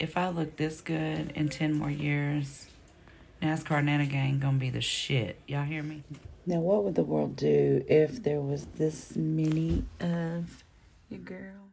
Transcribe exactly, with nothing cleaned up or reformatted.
if I look this good in ten more years, NASCAR Nana Gang gonna be the shit. Y'all hear me? Now, what would the world do if there was this many of your girl?